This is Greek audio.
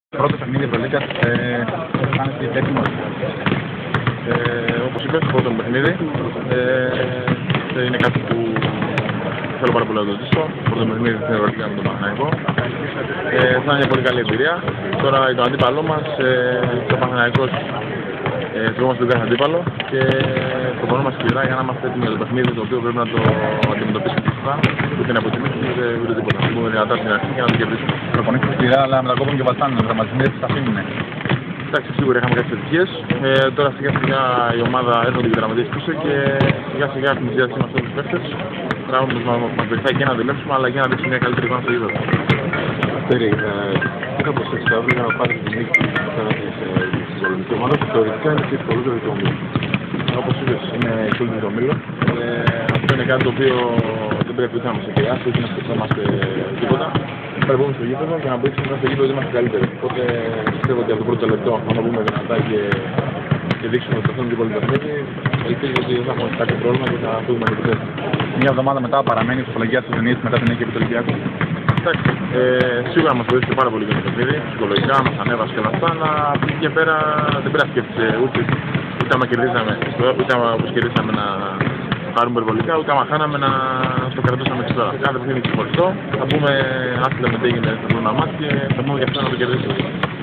Πρώτο παιχνίδι Ευρωλίγκας αισθάνεσαι έτοιμος? Όπως είπες, πρώτο παιχνίδι. Είναι κάτι που θέλω πάρα πολύ να το ζήσω. Πρώτο παιχνίδι στην Ευρωλίγκα με τον Παναθηναϊκό. Θα είναι μια πολύ καλή εμπειρία. Τώρα τον αντίπαλό μας, ο Παναθηναϊκός, σηκώμαστε τον κάθε αντίπαλο και προπονούμαστε σκληρά για να είμαστε έτοιμοι για το παιχνίδι, το οποίο πρέπει να το αντιμετωπίσουμε σωστά. Ούτε να αποτιμήσουμε ούτε τίποτα. Να μπούμε δυνατά στην αρχή για να το κερδίσουμε. Προπονείστε σκληρά, αλλά μετακόπουν και βασάνουν. Οι τραυματισμοί δεν σας αφήνουνε? Εντάξει, σίγουρα είχαμε κάποιες επιτυχίες. Τώρα σιγά σιγά η ομάδα έρχονται και τραυματίες πίσω και σιγά σιγά έχουμε συνδυάσει μας όλους τους παίκτες. Πράγμα που μας βοηθάει και να δουλέψουμε αλλά και να δείξουμε μια καλύτερη εικόνα στο γήπεδο. Αστέρι, είχα προσέξει αύριο να πάρει τη νίκη της ελληνικής ομάδας και θεωρητικά είναι και ευκολότερο το όμιλο. Όπως είπες, είναι ευκολότερο το όμιλο. Αυτό είναι κάτι το οποίο δεν πρέπει ούτε να μας επηρεάσει, ούτε να σκεφτόμαστε τίποτα. Πρέπει να μπούμε στο γήπεδο και να μπούμε στο γήπεδο ότι είμαστε καλύτεροι. Οπότε πιστεύω ότι από το πρώτο λεπτό, αν μπούμε δυνατά και δείξουμε ότι αυτό είναι πολύ παιχνίδι, ελπίζω ότι δεν θα έχουμε κάποιο πρόβλημα και θα φύγουμε και τη. Μια εβδομάδα μετά παραμένει η ψυχολογία της Ιδονής μετά την νίκη επί του Ολυμπιακού. Εντάξει, σίγουρα μας βοήθησε πάρα πολύ για το παιχνίδι, ψυχολογικά, μας ανέβασε και όλα αυτά, αλλά από εκεί και πέρα δεν πρέπει να σκέφτεσαι ούτε άμα κερδίσαμε, ούτε άμα κερδίσαμε να πάρουμε υπερβολικά, ούτε άμα χάναμε να στο κρατούσαμε και τώρα. Κάθε παιχνίδι ξεχωριστό, θα πούμε άσχετα με τι έγινε στο πρώτο μάτι και θα πούμε και αυτό να το κερδίσουμε.